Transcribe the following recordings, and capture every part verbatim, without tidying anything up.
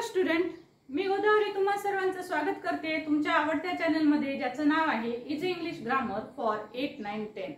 Student, मी गोदावरी तुम्हा सर्वांचं स्वागत करते तुमच्या आवडत्या चॅनल मध्ये, ज्याचं नाव आहे easy English grammar for eight nine ten.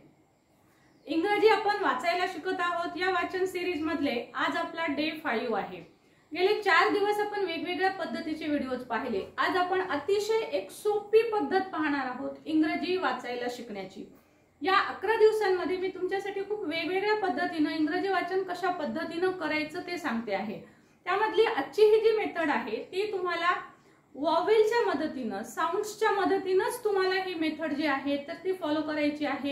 इंग्रजी आपण वाचायला शिकत आहोत। या वाचन सिरीज मधले आज आपला डे फाइव आहे। गेले चार दिवस आपण वेगवेगळ्या पद्धतीचे व्हिडिओज पाहिले। आज आपण अतिशय एक सोपी पद्धत पाहणार आहोत इंग्रजी वाचायला शिकण्याची। या अकरा दिवसांमध्ये मी तुमच्यासाठी खूप वेगवेगळ्या पद्धतीने इंग्रजी वाचन कशा पद्धतीने करायचं ते सांगते आहे। त्यामधली आजची ही जी मेथड आहे ती तुम्हाला वॉवेलच्या मदतीने, साऊंड्सच्या मदतीनेच तुम्हाला ही मेथड जी आहे तर ती फॉलो करायची आहे,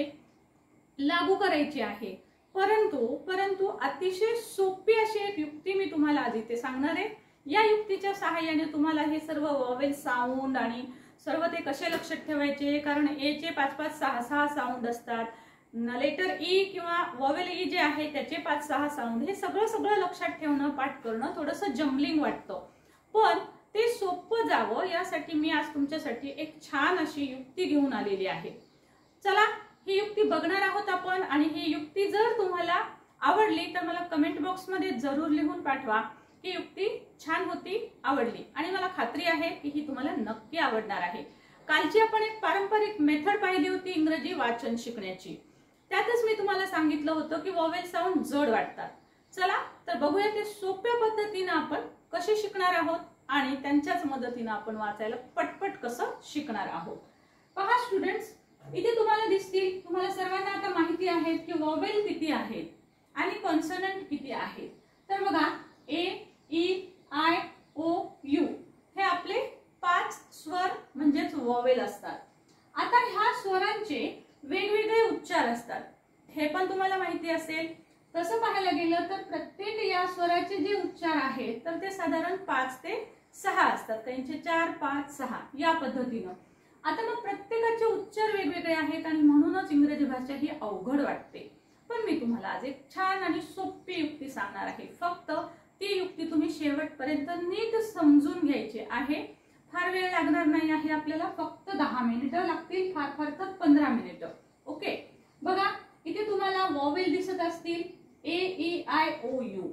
लागू करायची आहे। परंतु परंतु अतिशय सोपी अशी एक युक्ती मी तुम्हाला आज इथे सांगणार आहे। या युक्तीच्या सहाय्याने तुम्हाला हे सर्व वॉवेल साऊंड आणि सर्व ते कसे लक्षात ठेवायचे, कारण ए चे पाच पाच सहा सहा साऊंड असतात, लेटर ई किंवा वॉवेल ई जे आहे त्याचे पाच सहा साऊंड, हे सगळं सगळं लक्षात ठेवणं, पाठ करणं थोडंसं जम्बलिंग वाटतं, पण ते सोपं जावं यासाठी मी आज तुमच्यासाठी एक छान अशी युक्ती घेऊन आलेली आहे। चला ही युक्ती बघणार आहोत आपण, आणि ही युक्ती जर तुम्हाला आवडली तर मला कमेंट बॉक्स मध्ये जरूर लिहून पाठवा ही युक्ती छान होती, आवडली, आणि मला खात्री आहे की ही तुम्हाला नक्की आवडणार आहे। कालची आपण एक पारंपरिक मेथड पाहिली होती इंग्रजी वाचन शिकण्याची, त्यातच मी तुम्हाला सांगितलं होतं की वॉवेल साऊंड जड वाटतात। चला तर बघूया ते सोप्या पद्धतीने आपण कसे शिकणार आहोत आणि त्यांच्याच मदतीने आपण वाचायला पटपट कसं शिकणार आहोत। पहा स्टुडंट्स, इथे तुम्हाला दिसतील, तुम्हाला सर्वांना आता माहिती आहे की वॉवेल किती आहेत आणि कॉन्सोनंट किती आहेत। तर बघा, A E I O U हे आपले पाच स्वर म्हणजेच वॉवेल असतात। आता ह्या स्वरांचे वेगवेगळे उच्चार असतात, हे पण तुम्हाला माहिती असेल। तसं पाहायला गेलं तर प्रत्येक या स्वराचे जे उच्चार आहेत तर ते साधारण पाच ते सहा असतात, काहींचे चार पाच सहा या पद्धतीनं। आता मग प्रत्येकाचे उच्चार वेगवेगळे आहेत आणि म्हणूनच इंग्रजी भाषा ही अवघड वाटते। पण मी तुम्हाला आज एक छान आणि सोपी युक्ती सांगणार आहे, फक्त ती युक्ती तुम्ही शेवटपर्यंत नीट समजून घ्यायची आहे। फार वेळ लागणार नाही आहे आपल्याला, फक्त दहा मिनिटं लागतील, फार फार तर पंधरा मिनिटं। ओके, बघा इथे तुम्हाला वॉवेल दिसत असतील, A E I O U.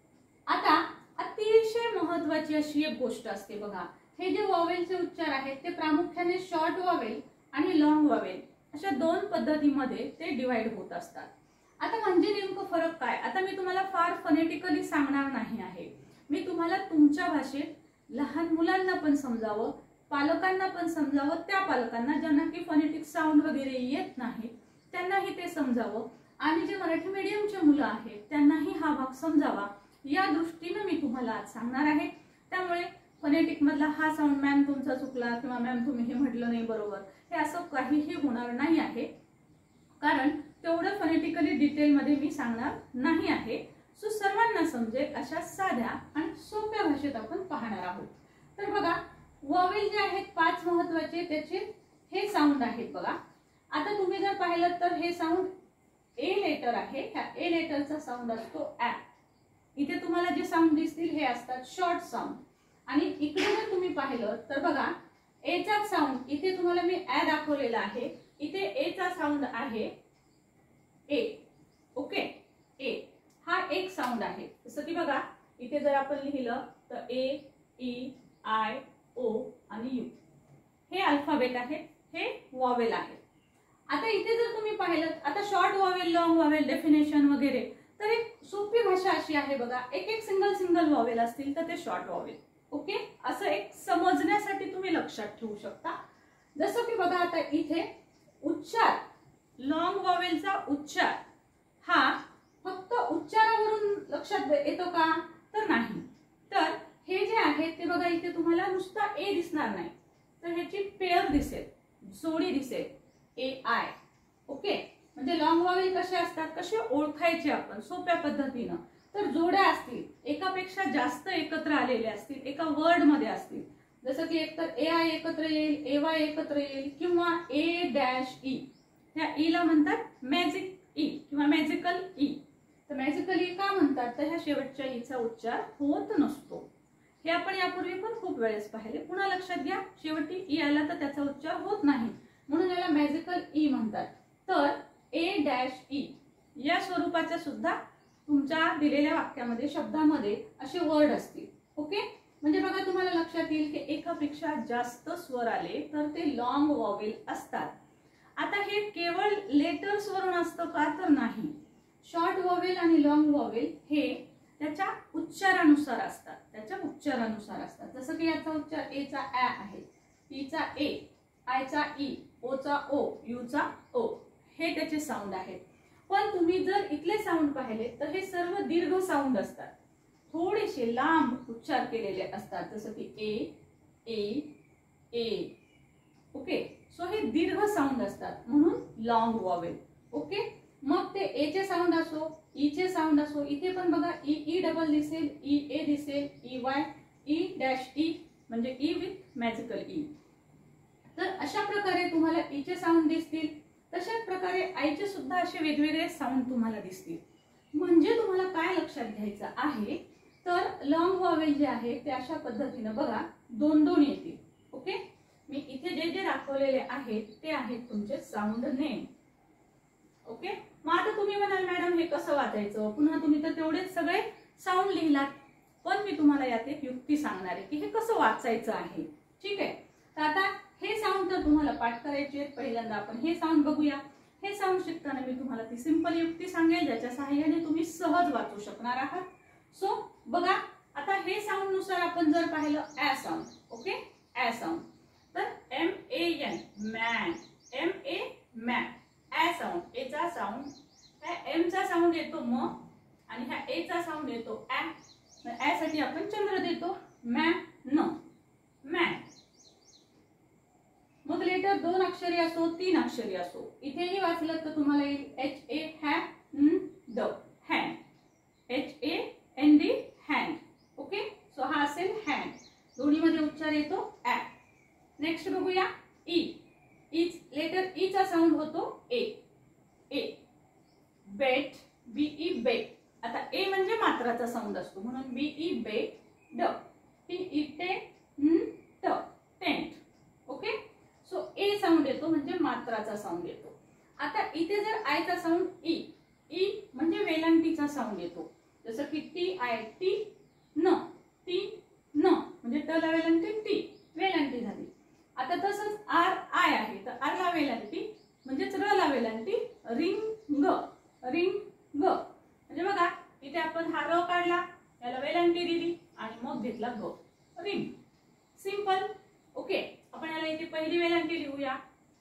आता अतिशय महत्वाची अशी एक गोष्ट असते बघा, हे जे वॉवेलचे उच्चार आहेत ते प्रामुख्याने शॉर्ट वॉवेल आणि लॉंग वॉवेल अशा दोन पद्धतीमध्ये ते डिवाइड होत असतात। आता म्हणजे नेमकं फरक काय, आता मी तुम्हाला फार फोनेटिकली सांगणार नाही आहे, मी तुम्हाला तुमच्या भाषेत लहान मुलांना पण समजावं, पालकांना पण समजावं, त्या पालकांना ज्यांना की फोनेटिक साऊंड वगैरे येत नाही त्यांनाही ते समजावं, आणि जे मराठी मीडियमचे मुलं आहेत त्यांनाही हा भाग समजावा या दृष्टीने मी तुम्हाला आज सांगणार आहे। त्यामुळे फोनेटिक मधला हा साऊंड मॅम तुमचा चुकला किंवा मॅम तुम्ही हे म्हटलं नाही बरोबर, हे असं काहीही होणार नाही आहे, कारण तेवढं फोनेटिकली डिटेल मध्ये मी सांगणार नाही आहे। सो सर्वांना समजेल अशा साध्या आणि सोप्या भाषेत आपण पाहणार आहोत। तर बघा, वॉवेल जे आहेत पाच महत्वाचे त्याचे हे साऊंड आहेत बघा। आता तुम्ही जर पाहिलं तर हे साऊंड ए लेटर आहे, ह्या ए लेटरचा साऊंड असतो ऍ। इथे तुम्हाला जे साऊंड दिसतील हे असतात शॉर्ट साऊंड, आणि इकडे जर तुम्ही पाहिलं तर बघा ए चा साऊंड, इथे तुम्हाला मी ऍ दाखवलेला आहे, इथे ए चा साऊंड आहे ए। ओके, ए हा एक साऊंड आहे, जसं की बघा इथे जर आपण लिहिलं तर ए ई आय ओ आणि यू हे अल्फाबेट आहे, हे वॉवेल आहे। आता इथे जर तुम्ही पाहिलं, आता short vowel, long vowel, definition वगैरे, तर एक सोपी भाषा अशी आहे बघा, एक एक सिंगल सिंगल वॉवेल असतील तर ते शॉर्ट वॉवेल। ओके, असं एक समजण्यासाठी तुम्ही लक्षात ठेवू शकता। जसं की बघा आता इथे उच्चार, लॉंग वॉवेलचा उच्चार हा फक्त उच्चारावरून लक्षात येतो का, तर नाही। तर हे जे आहे ते बघा इथे तुम्हाला नुसता ए दिसणार नाही, तर ह्याची पेअर दिसेल, जोडी दिसेल, ए आय। ओके, म्हणजे लॉंग वॉवेल कसे असतात, कसे ओळखायचे आपण सोप्या पद्धतीनं, तर जोड्या असतील, एकापेक्षा जास्त एकत्र आलेले असतील, एका वर्ड मध्ये असतील, जसं की एकतर ए आय एकत्र येईल, ए वाय एकत्र येईल, किंवा ए डॅश ई, ह्या ई ला म्हणतात मॅजिक ई किंवा मॅजिकल ई। तर मॅजिकल ई का म्हणतात, तर ह्या शेवटच्या ईचा उच्चार होत नसतो, हे आपण यापूर्वी पण खूप वेळेस पाहिले। पुन्हा लक्षात घ्या, शेवटी ई आला तर त्याचा उच्चार होत नाही, म्हणून याला मॅजिकल ई म्हणतात। तर ए डॅश ई या स्वरूपाच्या सुद्धा तुमच्या दिलेल्या वाक्यामध्ये, शब्दामध्ये असे वर्ड असतील। ओके, म्हणजे बघा तुम्हाला लक्षात येईल की एकापेक्षा जास्त स्वर आले तर ते लॉंग वॉवेल असतात. आता हे केवळ लेटर्स वरून असतं का, तर नाही. शॉर्ट वॉवेल आणि लॉंग वॉवेल हे त्याच्या उच्चारानुसार असतात, त्याच्या उच्चारानुसार असतात. जसं की याचा उच्चार ए चा ॲ आहे, ई चा ए, आय चा ई, ओ चा ओ, यू चा ओ, हे त्याचे साऊंड आहेत. पण तुम्ही जर इथले साऊंड पाहिले तर हे सर्व दीर्घ साऊंड असतात, थोडेसे लांब उच्चार केलेले असतात. जसं की ए ए ए. ओके, सो हे दीर्घ साऊंड असतात म्हणून लॉंग वॉवेल. ओके, मग ते ए चे साऊंड असो, ई चे साऊंड असो, इथे पण बघा ई ई डबल दिसेल, ई ए दिसेल, E Y, E dash E म्हणजे ई विथ मॅजिकल ई. तर अशा प्रकारे तुम्हाला ई चे साऊंड दिसतील. तशाच प्रकारे आय चे सुद्धा असे वेगवेगळे साऊंड तुम्हाला दिसतील. म्हणजे तुम्हाला काय लक्षात घ्यायचं आहे, तर लॉंग वॉवेल जे आहे ते अशा पद्धतीने बघा दोन दोन येतील. ओके, मी इथे जे जे दाखवलेले आहेत ते आहेत तुमचे साऊंड नेम. ओके, मग आता तुम्ही म्हणाल मॅडम हे कसं वाचायचं, पुन्हा तुम्ही तर तेवढेच सगळे साऊंड लिहिलात. पण मी तुम्हाला यात एक युक्ती सांगणार आहे की हे कसं वाचायचं आहे. ठीक आहे, तर आता हे साऊंड तर तुम्हाला पाठ करायचे आहेत. पहिल्यांदा आपण हे साऊंड बघूया. हे साऊंड शिकताना मी तुम्हाला ती सिंपल युक्ती सांगेल ज्याच्या सहाय्याने तुम्ही सहज वाचू शकणार आहात. सो बघा, आता हे साऊंड नुसार आपण जर पाहिलं ॲ साऊंड. ओके, ॲ साऊंड, तर M A N man, M A man. ॲ साऊंड, ए चा साऊंड, ह्या एम चा साऊंड येतो म आणि ह्या ए चा साऊंड येतो ॲ. ॲ साठी आपण चंद्र देतो, मॅ न, मॅन. मग लेटर दोन अक्षरी असो तीन अक्षरी असो, इथेही वाचलं तर तुम्हाला येईल एच ए हॅ ड, hand, H A N D hand. Okay, so हा असेल हॅन्ड. दोन्ही मध्ये उच्चार येतो ॲ. नेक्स्ट बघूया ई. ई लेटर ई चा साऊंड होतो ए, ए. बेट, बी ई बेट. आता ए म्हणजे मात्राचा साऊंड असतो म्हणून बी ई बेट, ड. टी ई टे, ट, टेंट. ओके, सो ए साऊंड येतो म्हणजे मात्राचा साऊंड येतो. आता इथे जर आय चा साऊंड ई, ई म्हणजे वेलांटीचा साऊंड येतो. जसं की टी आय टी न, टी न म्हणजे ट ला वेलांटी, टी वेलांटी झाली. आता तसंच आर आय आहे, तर आर ला वेलांटी म्हणजेच र ला वेलांटी, रिंग, रिंग म्हणजे बघा इथे आपण हा र काढला, याला वेलांटी दिली आणि मग घेतला ग, रिंग. सिंपल. ओके, आपण याला इथे पहिली वेलांटी लिहूया.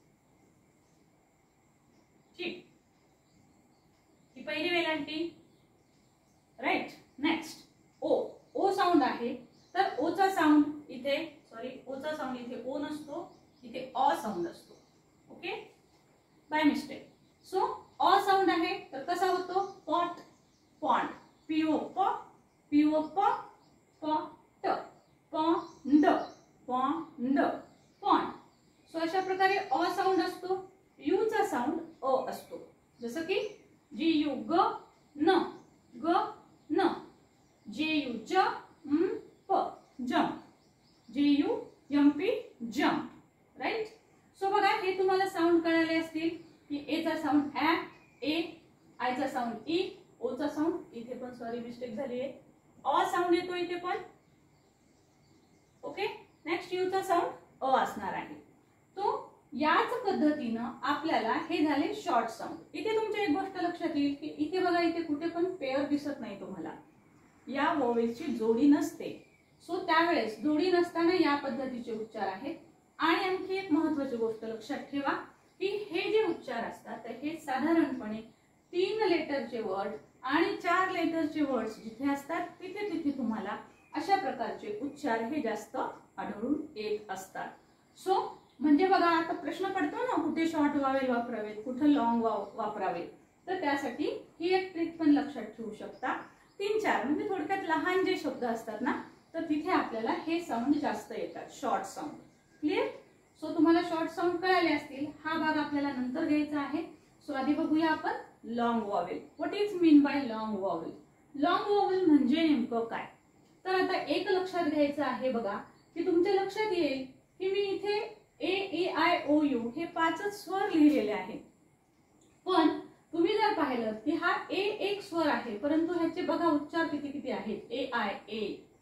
ठीक, ही पहिली वेलांटी. Right. Next O. O sound आहे, तर ओ चा साऊंड इथे, सॉरी ओ चा साऊंड इथे ओ नसतो, इथे अ साऊंड असतो. Okay, by mistake. सो अ साऊंड आहे तर कसा होतो, पॉट, पॉन्ड, पीओ प, पीओ प, प ट, पॉन्ड, पॉन्ड, पॉन्ड. सो अशा प्रकारे अ साऊंड असतो. यू चा साऊंड अ असतो. जसं की जी यू ग न, ग न. जे यू ज म प, jump, J U M P jump. Right. So बघा हे तुम्हाला साऊंड कळाले असतील की ए चा साऊंड ॲ, ए, आय चा साऊंड ई, ओ चा साऊंड इथे पण सॉरी मिस्टेक झाली आहे, अ साऊंड येतो इथे पण. ओके, नेक्स्ट यू चा साऊंड अ असणार आहे. तो याच पद्धतीनं आपल्याला हे झाले शॉर्ट साऊंड. इथे तुमच्या एक गोष्ट लक्षात येईल की इथे बघा इथे कुठे पण पेअर दिसत नाही तुम्हाला, या वॉवेलची जोडी नसते. सो त्यावेळेस जोडी नसताना या पद्धतीचे उच्चार आहेत. आणि आणखी एक महत्त्वाची गोष्ट लक्षात ठेवा की हे जे उच्चार असतात तर हे साधारणपणे तीन लेटरचे वर्ड आणि चार लेटरचे वर्ड्स जिथे असतात तिथे तिथे तुम्हाला अशा प्रकारचे उच्चार हे जास्त आढळून येत असतात. सो म्हणजे बघा आता प्रश्न पडतो ना कुठे शॉर्ट वॉवेल वापरावेत, कुठे लॉंग वापरावेत, तर त्यासाठी ही एक ट्रिक पण लक्षात ठेवू शकता. तीन चार म्हणजे थोडक्यात लहान जे शब्द असतात ना तर तिथे आपल्याला हे साऊंड जास्त येतात, शॉर्ट साऊंड. क्लिअर. सो तुम्हाला शॉर्ट साऊंड कळाले असतील. हा भाग आपल्याला नंतर घ्यायचा आहे. सो आधी बघूया आपण long vowel. What is mean by long vowel. Long vowel म्हणजे नेमकं काय, तर आता एक लक्षात घ्यायचं आहे बघा की तुमच्या लक्षात येईल की मी इथे A E I O U हे पाचच स्वर लिहिलेले आहेत. पण तुम्ही जर पाहिलं की हा ए एक स्वर आहे परंतु ह्याचे बघा उच्चार किती किती आहेत. A I, A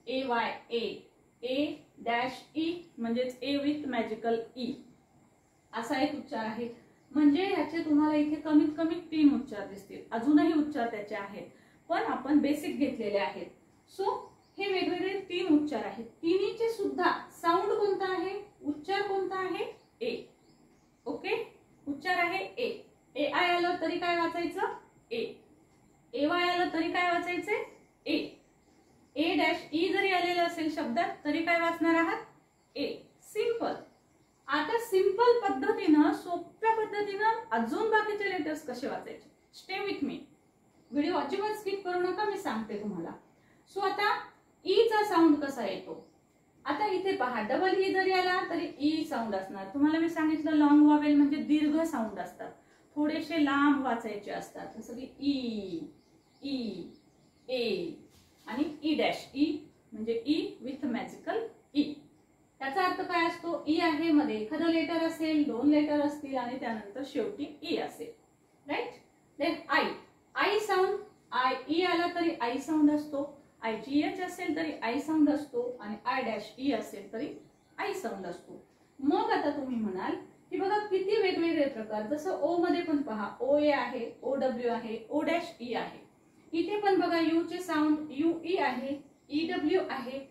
A Y A, A dash E म्हणजेच ए विथ मॅजिकल ई, असा एक उच्चार आहे. म्हणजे ह्याचे तुम्हाला इथे कमीत कमी तीन उच्चार दिसतील. अजूनही उच्चार त्याचे आहेत पण आपण बेसिक घेतलेले आहेत. सो हे वेगवेगळे तीन उच्चार आहेत. तिन्हीचे सुद्धा साऊंड कोणता आहे, उच्चार कोणता आहे, ए. ओके, उच्चार आहे ए. ए आय आलं तरी काय वाचायचं, ए. ए वाय आलं तरी काय वाचायचे, ए. ए डॅश ई जरी आलेलं असेल शब्दात तरी काय वाचणार आहात, ए. सिंपल. आता सिंपल पद्धतीनं, सोप्या पद्धतीनं अजून बाकीचे लेटर्स कसे वाचायचे, स्टे विथ मी. व्हिडिओ अजिबात स्किप करू नका, मी सांगते तुम्हाला. सो आता ई चा साऊंड कसा येतो, आता इथे पहा, डबल ई जरी आला तरी ई साऊंड असणार. तुम्हाला मी सांगितलं लॉंग वॉवेल म्हणजे दीर्घ साऊंड असतात, थोडेसे लांब वाचायचे असतात. जसं की ई, ई, ए आणि ई डॅश ई म्हणजे ई विथ मॅजिकल ई. त्याचा अर्थ काय असतो, ई आहे, मध्ये एखादं लेटर असेल, दोन लेटर असतील आणि त्यानंतर शेवटी ई असेल. Right. Then I, I sound, I E आला तरी आय साऊंड असतो, आय जी एच असेल तरी आय साऊंड असतो आणि आय डॅश ई असेल तरी आय साऊंड असतो. मग आता तुम्ही म्हणाल की बघा किती वेगवेगळे प्रकार, जसं ओ मध्ये पण पहा, ओ ए आहे, ओ डब्ल्यू आहे, ओ डॅश ई आहे. इथे पण बघा यू चे साऊंड यू ई आहे, ई डब्ल्यू आहे.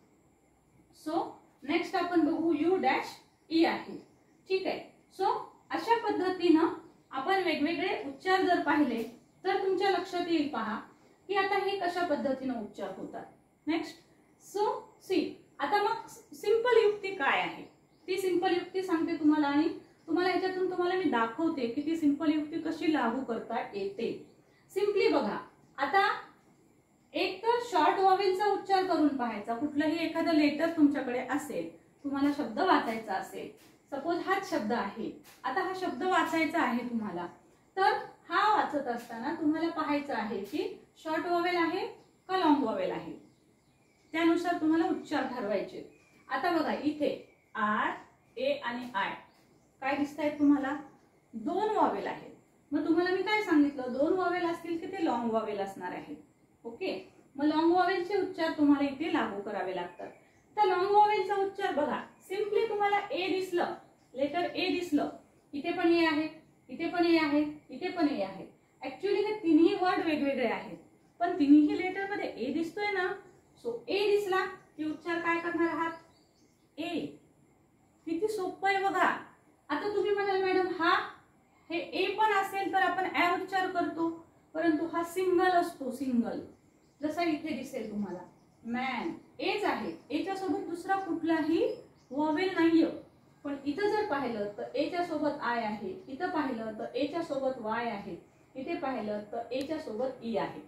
सो नेक्स्ट आपण बघू यू डॅश ई आहे. ठीक आहे. सो अशा पद्धतीनं आपण वेगवेगळे उच्चार जर पाहिले तर तुमच्या लक्षात येईल पहा की आता हे कशा पद्धतीनं उच्चार होतात. नेक्स्ट. सो सी, आता मग सिंपल युक्ती काय आहे ती सिंपल युक्ती सांगते तुम्हाला आणि तुम्हाला ह्याच्यातून तुम्हाला मी दाखवते की ती सिंपल युक्ती कशी लागू करता येते. सिंपली बघा, आता एक तर शॉर्ट वॉवेलचा उच्चार करून पाहायचा. कुठलंही एखादं लेटर तुमच्याकडे असेल, तुम्हाला शब्द वाचायचा असेल, सपोज हाच शब्द आहे, आता हा शब्द वाचायचा आहे तुम्हाला, तर हा वाचत असताना तुम्हाला पाहायचं आहे की शॉर्ट वॉवेल आहे का लॉंग वॉवेल आहे, त्यानुसार तुम्हाला उच्चार ठरवायचे. आता बघा इथे आर, ए आणि आय काय दिसत आहेत तुम्हाला, दोन वॉवेल आहेत. मग तुम्हाला मी काय सांगितलं, दोन वॉवेल असतील की ते लॉंग वॉवेल असणार आहे. ओके, मग लॉंग वॉवेलचे उच्चार तुम्हाला इथे लागू करावे लागतात. तर लॉंग वॉवेलचा उच्चार बघा, सिंपली तुम्हाला ए दिसलं, लेटर ए दिसलं, इथे पण ए आहे, इथे पण ए आहे, इथे पण ए आहे. ऍक्च्युली हे तिन्ही वर्ड वेगवेगळे आहेत पण तिन्ही लेटर मध्ये ए दिसतोय ना. सो ए दिसला की उच्चार काय करणार आहात, ए. किती सोपं आहे बघा. आता तुम्ही म्हणाल मॅडम हा हे ए पण असेल तर आपण ए उच्चार करतो, परंतु हा सिंगल असतो, सिंगल. जसा इथे दिसेल तुम्हाला मॅन, एच आहे, एच्या सोबत दुसरा कुठलाही वॉवेल नाहीये. पण इथं जर पाहिलं तर एच्या सोबत आय आहे, इथं पाहिलं तर एच्या सोबत वाय आहे, इथे पाहिलं तर एच्या सोबत ई आहे.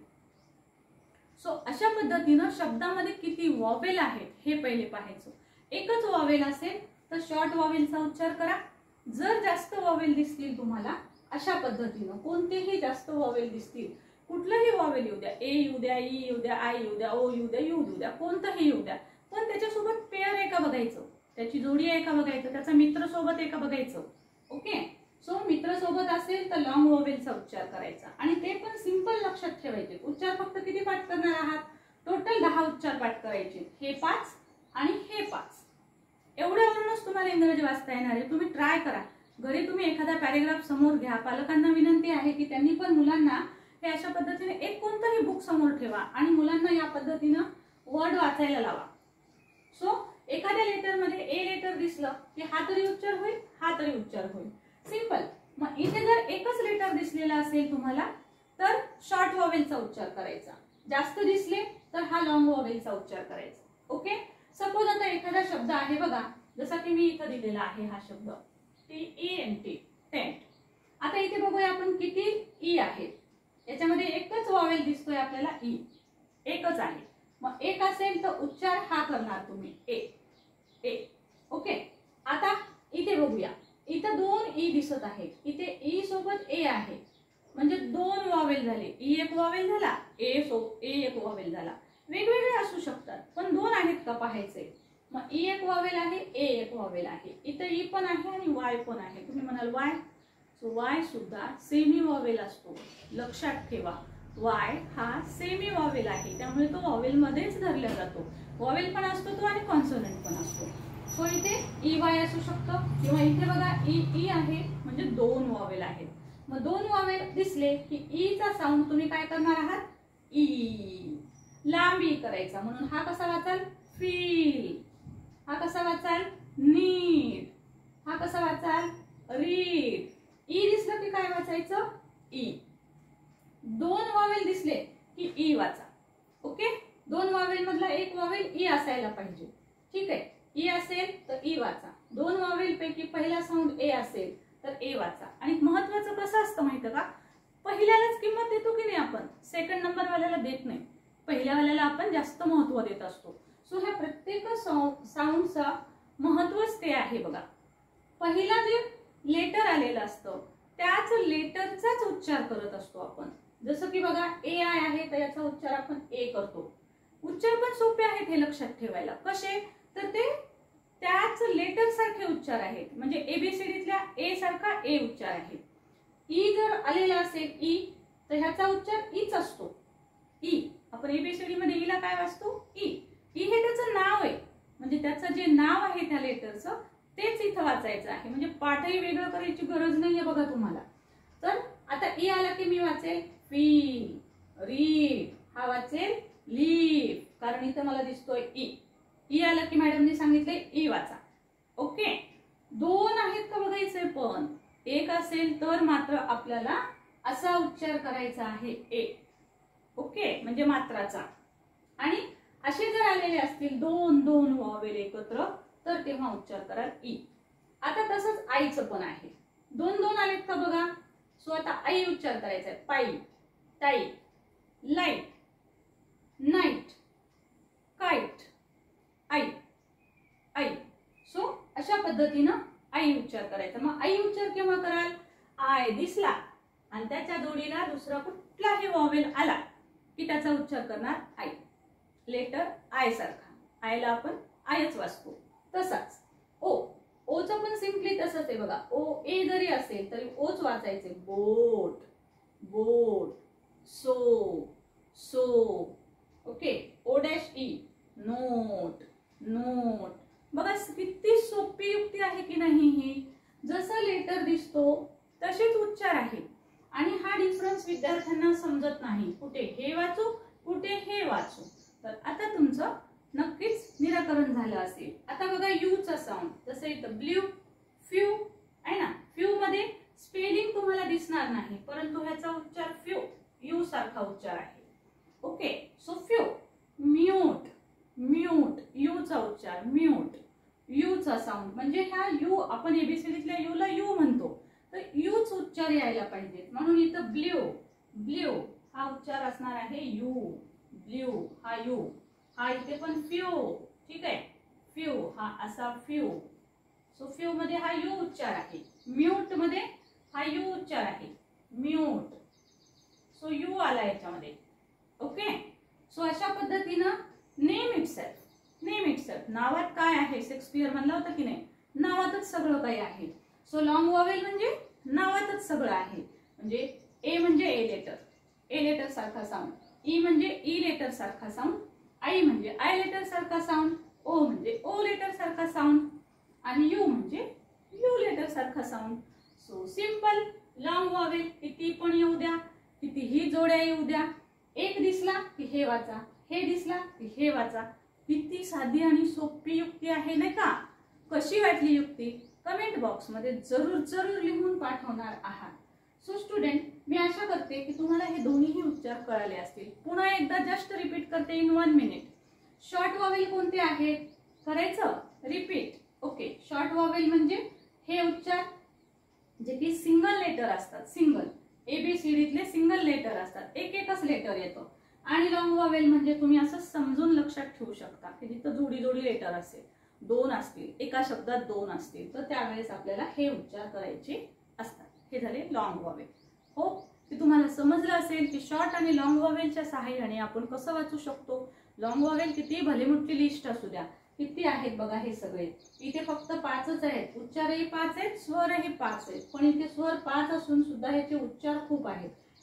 सो अशा पद्धतीनं शब्दामध्ये किती वॉवेल आहेत हे पहिले पाहायचं. एकच वॉवेल असेल तर शॉर्ट वॉवेलचा उच्चार करा. जर जास्त वॉवेल दिसतील तुम्हाला अशा पद्धतीनं, कोणतेही जास्त वॉवेल दिसतील, कुठलंही वॉवेल येऊ द्या, ए येऊ द्या, ई येऊ द्या, आय येऊ द्या, ओ येऊ द्या, यू येऊ द्या, कोणतंही येऊ द्या, पण त्याच्यासोबत पेअर आहे का बघायचं, त्याची जोडी आहे का बघायचं, त्याचा मित्र सोबत आहे का बघायचं. ओके. सो मित्र सोबत असेल तर लॉंग वॉवेलचा उच्चार करायचा आणि ते पण सिंपल लक्षात ठेवायचे. उच्चार फक्त किती पाठ करणार आहात, टोटल दहा उच्चार पाठ करायचे, हे पाच आणि हे पाच. एवढ्यावरूनच तुम्हाला इंग्रजी वाचता येणार आहे. तुम्ही ट्राय करा घरी, तुम्ही एखादा पॅरेग्राफ समोर घ्या. पालकांना विनंती आहे की त्यांनी पण मुलांना हे अशा पद्धतीने एक कोणतंही बुक समोर ठेवा आणि मुलांना या पद्धतीनं वर्ड वाचायला लावा. सो एखाद्या लेटर मध्ये ए लेटर दिसलं की हा तरी उच्चार होईल, हा तरी उच्चार होईल. सिंपल. मग इथे जर एकच लेटर दिसलेला असेल तुम्हाला तर शॉर्ट वॉवेलचा उच्चार करायचा, जास्त दिसले तर हा लॉंग वॉवेलचा उच्चार करायचा. ओके. सपोज आता एखादा शब्द आहे बघा, जसा की मी इथं दिलेला आहे हा शब्द T E N T, tent. आता इथे बघूया आपण किती ई आहेत, याच्यामध्ये एकच वॉवेल दिसतोय आपल्याला, ई एकच आहे. मग एक असेल तर उच्चार हा करणार तुम्ही, ए ए. ओके. आता इथे बघूया, इथं दोन ई दिसत आहेत, इथे ई सोबत ए आहे म्हणजे दोन वॉवेल झाले. ई एक वॉवेल झाला, ए सोबत ए एक वॉवेल झाला. वेगवेगळे असू शकतात पण दोन आहेत का पाहायचे. मग ई एक वॉवेल आहे, ए एक वॉवेल आहे, इथं ई पण आहे आणि वाय पण आहे. तुम्ही म्हणाल वाय, सो वाय सुद्धा सेमी वॉवेल असतो, लक्षात ठेवा. वाय हा सेमी वॉवेल आहे, त्यामुळे तो वॉवेल मध्येच धरला जातो. वॉवेल पण असतो तो आणि कॉन्सोनंट पण असतो. सो इथे ई वाय असू शकतो किंवा इथे बघा ई ई आहे, म्हणजे दोन वॉवेल आहेत. मग दोन वॉवेल दिसले की ई चा साऊंड तुम्ही काय करणार आहात, ई लांबी करायचा. म्हणून हा कसा वाचाल, फील. हा कसा वाचाल, नीड. हा कसा वाचाल, रीड. ई दिसलं की काय वाचायचं, ई. दोन वॉवेल दिसले की ई वाचा. ओके, दोन वॉवेल मधला एक वॉवेल ई असायला पाहिजे. ठीक आहे, ई असेल तर ई वाचा. दोन वॉवेल पैकी पहिला साऊंड ए असेल तर ए वाचा. आणि महत्वाचं कसं असतं माहिती का, पहिल्यालाच किंमत देतो की नाही आपण, सेकंड नंबर वाल्याला देत नाही. पहिल्या वाल्याला आपण जास्त महत्व देत असतो. सो ह्या प्रत्येक साऊंडचा महत्वच ते आहे बघा. पहिला जे लेटर आलेलं असतं त्याच लेटरचाच उच्चार करत असतो आपण. जसं की बघा ए आय आहे तर याचा उच्चार आपण ए करतो. उच्चार पण सोपे आहेत हे लक्षात ठेवायला. कसे, तर ते त्याच लेटर सारखे उच्चार आहेत. म्हणजे एबीसीडीतल्या ए सारखा ए उच्चार आहे. ई जर आलेला असेल ई तर ह्याचा उच्चार ईच असतो. ई आपण एबीसीडी मध्ये ईला काय वाचतो, ई. ई हे त्याचं नाव आहे, म्हणजे त्याचं जे नाव आहे त्या लेटरचं तेच इथं वाचायचं आहे. म्हणजे पाठही वेगळं करायची गरज नाहीये बघा तुम्हाला. तर आता ई आला की मी वाचेल फील, रीड. हा वाचेल लीव, कारण इथं मला दिसतोय ई. ई आला की मॅडमने सांगितले ई वाचा. ओके, दोन आहेत का बघायचंय, पण एक असेल तर मात्र आपल्याला असा उच्चार करायचा आहे ए. ओके, म्हणजे मात्राचा. आणि असे जर आलेले असतील दोन दोन वॉवेल एकत्र तर तेव्हा उच्चार कराल ई. आता तसंच आईचं पण आहे. दोन दोन आलेत का बघा. सो आता आई उच्चार करायचा आहे, pie, tie, light, night, kite, आई, आई. सो अशा पद्धतीनं आई उच्चार करायचा. मग आई उच्चार केव्हा कराल, आय दिसला आणि त्याच्या जोडीला दुसरा कुठलाही वॉवेल आला की त्याचा उच्चार करणार आई. लेटर आय सारखा, आयला आपण आयच वाचतो. तसाच ओ, ओचं पण सिम्पली तसंच आहे बघा. ओ ए जरी असेल तरी ओच वाचायचे. Boat, boat, so, so. Okay, O dash E, note, note. बघा किती सोपी युक्ती आहे की नाही ही. जसं लेटर दिसतो तसेच उच्चार आहे. आणि हा डिफरन्स विद्यार्थ्यांना समजत नाही, कुठे हे वाचू कुठे हे वाचू. तर आता तुमचं नक्कीच निराकरण झालं असेल. आता बघा यू चा साऊंड, जसं इथं ब्ल्यू, फ्यू आहे ना. फ्यू मध्ये स्पेलिंग तुम्हाला दिसणार नाही, परंतु ह्याचा उच्चार फ्यू, यू सारखा उच्चार आहे. Okay, so few. Mute, mute, U चा उच्चार म्यूट. यू चा साऊंड म्हणजे ह्या यू, आपण एबीसीडीतल्या यू ला यू म्हणतो, तर यूच उच्चार यायला पाहिजे. म्हणून इथं ब्ल्यू, ब्ल्यू हा उच्चार असणार आहे यू. ब्ल्यू हा यू. हा इथे पण फ्यू. ठीक आहे, फ्यू हा असा फ्यू. सो फ्यू मध्ये हा यू उच्चार आहे. म्यूट मध्ये हा यू उच्चार आहे, म्यूट. सो यू आला याच्यामध्ये. ओके, सो अशा पद्धतीनं नेम इटसेल्फ, नेम इटसेल्फ. नावात काय आहे, शेक्सपियर म्हणलं होतं की नाही, नावातच सगळं काही आहे. सो लॉंग वॉवेल म्हणजे नावातच सगळं आहे. म्हणजे ए म्हणजे ए लेटर, ए लेटर सारखा साऊंड. ई म्हणजे ई लेटर सारखा साऊंड. आई म्हणजे आय लेटर सारखा साऊंड. ओ म्हणजे ओ लेटर सारखा साऊंड. आणि यू म्हणजे यू लेटर सारखा sound. So simple long vowel किती पण येऊ द्या, कितीही जोड्या येऊ द्या, एक दिसला की हे वाचा, हे दिसला की हे वाचा. किती साधी आणि सोपी युक्ती आहे नाही का. कशी वाटली युक्ती कमेंट बॉक्स मध्ये जरूर जरूर लिहून पाठवणार आहात. सो स्टुडंट, मी आशा करते की तुम्हाला हे दोन्हीही उच्चार कळाले असतील. पुन्हा एकदा जस्ट रिपीट करते in one minute. Short vowel कोणते आहेत करायचं, रिपीट. ओके, शॉर्ट वॉवेल म्हणजे हे उच्चार जे की सिंगल लेटर असतात, सिंगल एबीसीडीतले सिंगल लेटर असतात, एक एकच लेटर येतं. आणि लॉंग वॉवेल म्हणजे तुम्ही असं समजून लक्षात ठेवू शकता की जिथं जोडी जोडी लेटर असेल, दोन असतील, एका शब्दात दोन असतील, तर त्यावेळेस आपल्याला हे उच्चार करायचे असतात. हे झाले लॉंग वॉवेल. होप की तुम्हाला समजलं असेल की शॉर्ट आणि लॉंग वॉवेलच्या सहाय्याने आपण कसं वाचू शकतो. लॉंग वॉवेल किती भले मोठी लिस्ट असू द्या, किती आहेत बघा हे सगळे. इथे फक्त पाचच आहेत, उच्चारही पाच आहेत, स्वरही पाच आहेत. पण इथे स्वर पाच असून सुद्धा ह्याचे उच्चार खूप आहेत.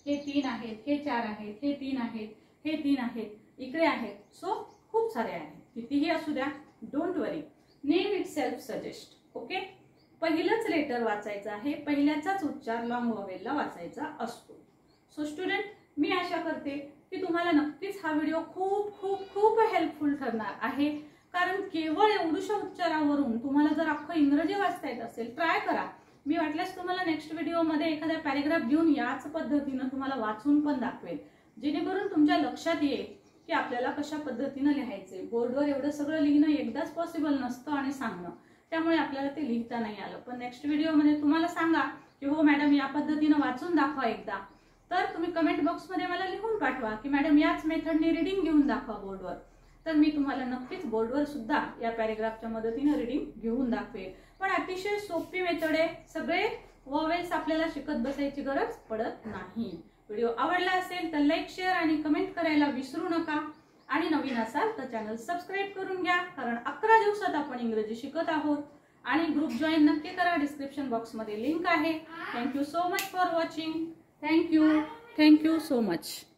हे तीन आहेत, हे चार आहेत, हे तीन आहेत, हे तीन आहेत, इकडे आहेत. सो खूप सारे आहेत, कितीही असू द्या. Don't worry, name itself suggest. Okay, पहिलंच लेटर वाचायचं आहे, पहिल्याचाच उच्चार लॉंग वॉवेलला वाचायचा असतो. सो स्टुडंट, मी आशा करते की तुम्हाला नक्कीच हा व्हिडिओ खूप खूप खूप हेल्पफुल ठरणार आहे. कारण केवळ एवढ्याशा उच्चारावरून तुम्हाला जर अख्खं इंग्रजी वाचता येत असेल, ट्राय करा. मी वाटल्यास तुम्हाला नेक्स्ट व्हिडिओमध्ये एखादा पॅरेग्राफ घेऊन याच पद्धतीनं तुम्हाला वाचून पण दाखवेल, जेणेकरून तुमच्या लक्षात येईल की आपल्याला कशा पद्धतीनं लिहायचे. बोर्डवर एवढं सगळं लिहिणं एकदाच पॉसिबल नसतं आणि सांगणं, त्यामुळे आपल्याला ते लिहिता नाही आलं. पण नेक्स्ट व्हिडिओमध्ये तुम्हाला सांगा की हो मॅडम या पद्धतीनं वाचून दाखवा एकदा, तर तुम्ही कमेंट बॉक्समध्ये मला लिहून पाठवा की मॅडम याच मेथडने रीडिंग घेऊन दाखवा बोर्डवर. तर मी तुम्हाला नक्कीच बोर्डवर सुद्धा या पॅरेग्राफच्या मदतीने रीडिंग घेऊन दाखवेल. पण अतिशय सोपी मेथड आहे, सगळे वॉवेल्स आपल्याला शिकत बसायची गरज पडत नाही. व्हिडिओ आवडला असेल तर लाईक, शेअर आणि कमेंट करायला विसरू नका. आणि नवीन असाल तर चॅनल सबस्क्राईब करून घ्या, कारण अकरा दिवसात आपण इंग्रजी शिकत आहोत. आणि ग्रुप जॉईन नक्की करा, डिस्क्रिप्शन बॉक्समध्ये लिंक आहे. Thank you so much for watching. Thank you thank you so much.